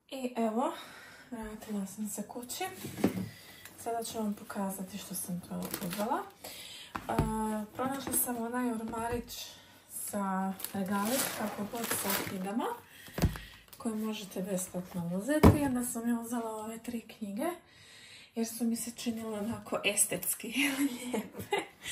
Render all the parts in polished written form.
I evo, vratila sam se kući. Sada ću vam pokazati što sam to uzela. Pronašla sam onaj ormarić sa regalić, kako god sa knjigama, koje možete besplatno uzeti. I onda sam ja uzela ove 3 knjige, jer su mi se činile onako estetski lijepe.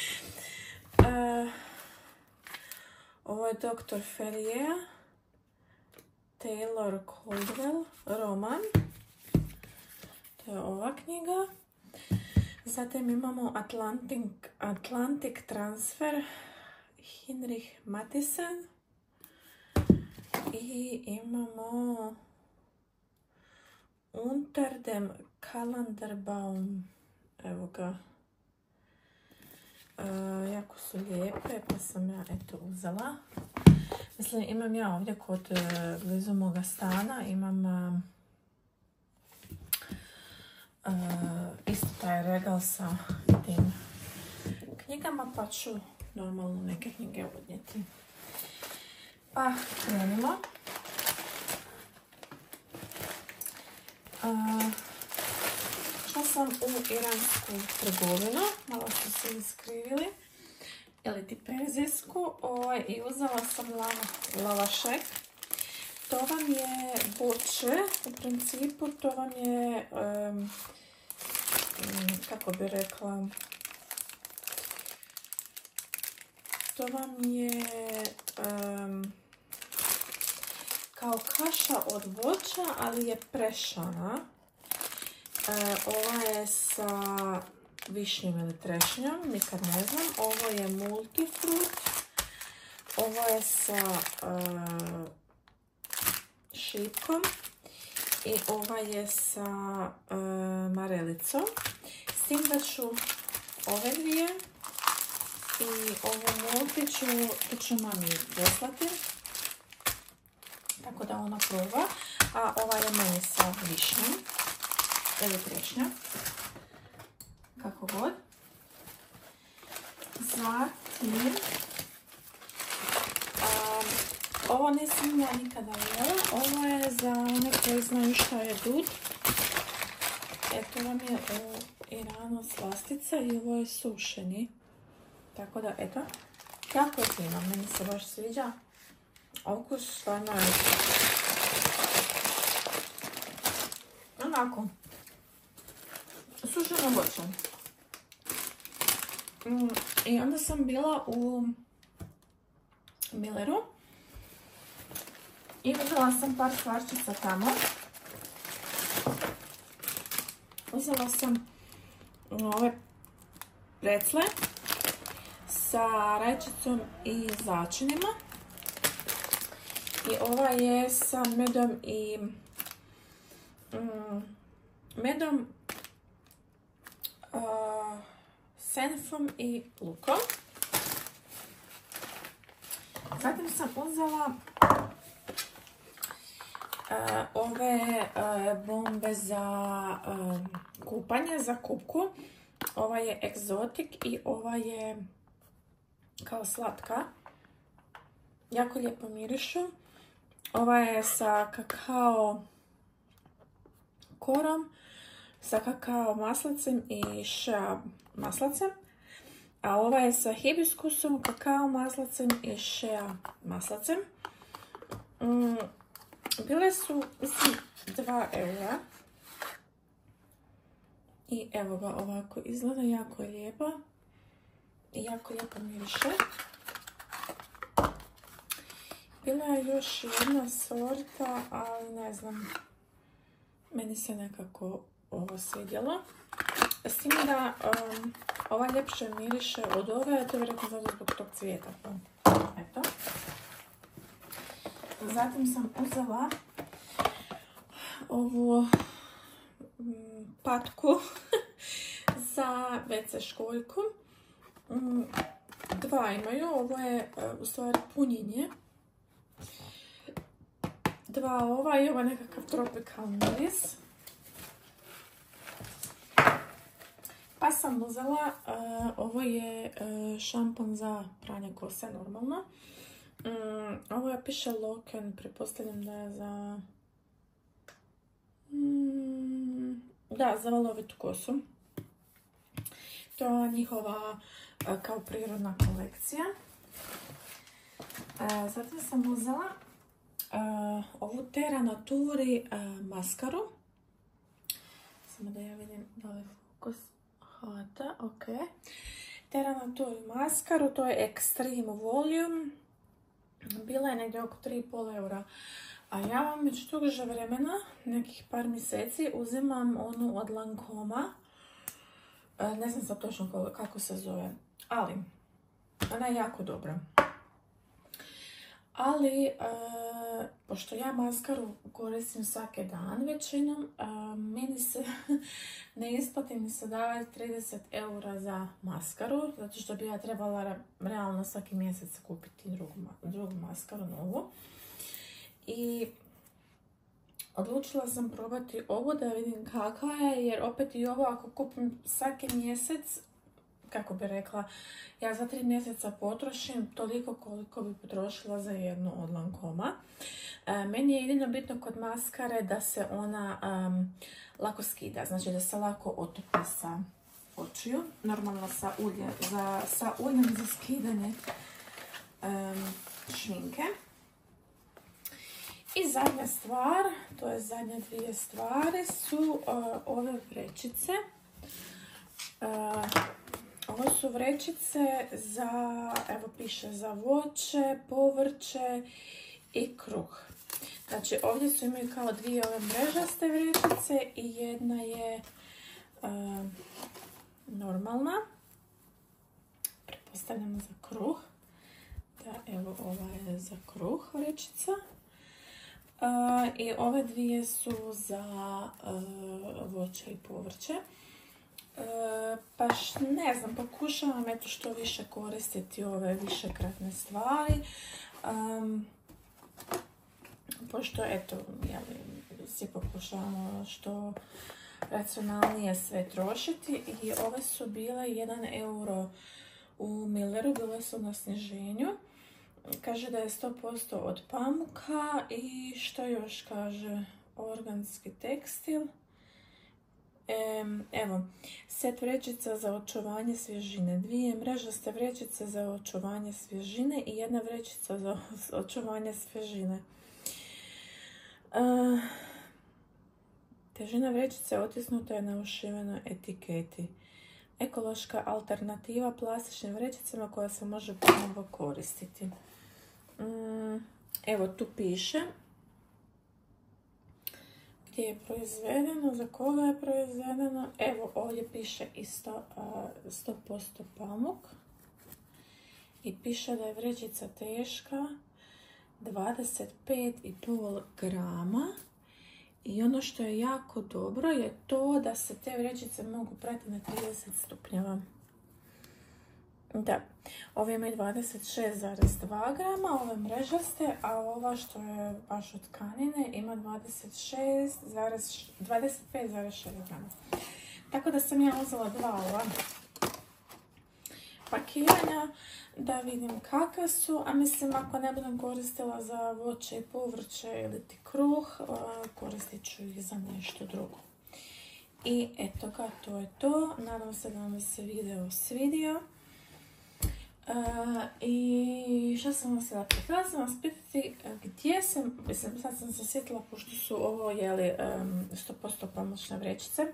Ovo je Dr. Ferrier, Taylor Caldwell, roman. To je ova knjiga. Zatim imamo Atlantic Transfer, Hinrich Mattisen. I imamo Unter dem Kalenderbaum. Evo ga. Jako su lijepe, pa sam ja eto uzela. Mislim, imam ja ovdje kod blizu moga stana, imam isto taj regal sa tim knjigama, pa ću normalno neke knjige odnijeti. Pa krenimo. Šla sam u iransku trgovinu, malo su se iskrivili, ili ti perzijsku, i uzela sam lavašek. To vam je voće, u principu to vam je, kako bi rekla, to vam je kao kaša od voća, ali je prešana. Ova je sa višnjom ili trešnjom, nikad ne znam. Ovo je multifrut. Ovo je sa šipkom. I ova je sa marelicom. S tim da ću ove dvije i ovu multi ću mami poslati. Tako da ona proba. A ova je meni sa višnjom. Ili trešnja. Kako god. Zatim, ovo nisam ja nikada jela. Ovo je za one koji znaju šta je dud. Eto vam je u Iranu slastica i ovo je sušeni. Tako da, eto. Jako je fino, meni se baš sviđa. Okus stvarno je onako sušeno voće. I onda sam bila u Milleru i uzela sam par stvarčica tamo. Uzela sam ove precle sa rajčicom i začinima. I ova je sa medom i senfom i lukom. Zatim sam uzela ove bombe za kupanje, za kupku. Ova je egzotik i ova je kao slatka. Jako lijepo mirišu. Ova je sa kakao korom, sa kakao maslacem i shea maslacem. A ova je sa hibiskusom, kakao maslacem i shea maslacem. Bile su, mislim, 2 eura. I evo ga, ovako izgleda, jako je lijepa. I jako lijepo miriše. Bila je još jedna sorta, ali ne znam, meni se nekako ovo svidjelo. S tim da ova ljepše miriše od ove, a to je vjerojatno zato zbog tog cvijeta. Eto. Zatim sam uzela ovu patku za WC školjku. 2 imaju, ovo je u stvari punjenje. 2 ova i ovo je nekakav tropikalni miris. Pa sam uzela, ovo je šampon za pranje kose normalno. Ovo je piše Loken, pretpostavljam da je za da, za valovitu kosu. To je njihova kao prirodna kolekcija. Zatim sam uzela ovu Terra Naturi maskaru. Samo da ja vidim da li fokus hvata. Ok. Terra Naturi maskaru, to je Extreme Volume. Bila je negdje oko 3,5 eura. A ja vam već duže vremena, nekih par mjeseci, uzimam onu od Lancoma. Ne znam sad točno kako se zove, ali ona je jako dobra. Ali, pošto ja maskaru koristim svaki dan većinom, meni se ne isplati mi se davati 30 eura za maskaru, zato što bi ja trebala realno svaki mjesec kupiti drugu maskaru novu. I odlučila sam probati ovu da vidim kakva je, jer opet i ovo ako kupim svaki mjesec, kako bi rekla, ja za 3 mjeseca potrošim toliko koliko bi potrošila za jednu od Lancoma. Meni je jedino bitno kod maskare da se ona lako skida, znači da se lako otopi sa očiju. Normalno sa uljem za skidanje šminke. I zadnja stvar, to je zadnje dvije stvari, su ove vrećice. Ovo su vrećice za, evo piše, za voće, povrće i kruh. Znači ovdje su imaju kao dvije ove mrežaste vrećice i jedna je normalna. Pretpostavljamo za kruh. Da, evo ova je za kruh vrećica. I ove dvije su za voće i povrće. Baš ne znam, pokušavam eto što više koristiti ove višekratne stvari. Pošto eto, svi pokušavamo što racionalnije sve trošiti. I ove su bile 1 euro u Milleru, bile su na sniženju. Kaže da je 100% od pamuka i što još kaže, organski tekstil. Evo, set vrećica za očuvanje svježine, 2 mrežaste vrećice za očuvanje svježine i 1 vrećica za očuvanje svježine. Težina vrećice otisnuta je na ušivenoj etiketi. Ekološka alternativa plastičnim vrećicama koja se može ponovo koristiti. Evo tu piše gdje je proizvedeno, za koga je proizvedeno. Evo ovdje piše isto 100% pamuk i piše da je vrećica teška 25,5 grama. I ono što je jako dobro je to da se te vrećice mogu prati na 30 stupnjeva. Da, ove imaju 26,2 grama, ove mrežaste, a ova što je baš od tkanine ima 25,6 grama. Tako da sam ja uzela 2 ova pakiranja da vidim kakve su, a mislim ako ne budem koristila za voće i povrće ili ti kruh, koristit ću ih za nešto drugo. I eto ga, to je to. Nadam se da vam se video svidio. I što sam vam sada htjela sam vas pitati gdje sam, mislim sad sam se sjetila pošto su ovo jeli 100% pamučne vrećice.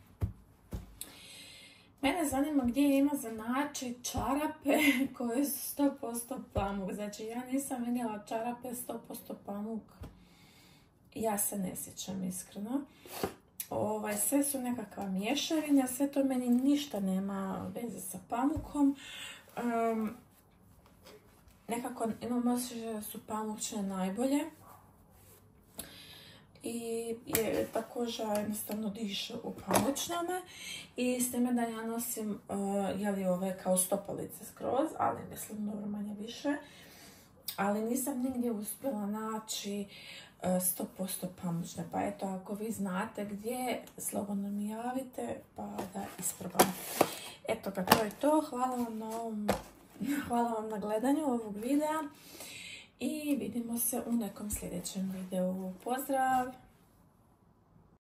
Mene zanima gdje ima za naći čarape koje su 100% pamuk. Znači ja nisam vidjela čarape 100% pamuk. Ja se ne sjećam iskreno. Sve su nekakva mješavina, sve to meni ništa nema veze sa pamukom. Nekako imam osjećaj da su pamučne najbolje. I također jednostavno diše u pamučnome. I s time da ja nosim ove kao stopalice skroz, ali mislim dobro manje više. Ali nisam nigdje uspjela naći 100% pamučne. Pa eto, ako vi znate gdje, slobodno mi javite pa da isprobam. Eto ga, to je to. Hvala vam na gledanju ovog videa. I vidimo se u nekom sljedećem videu. Pozdrav!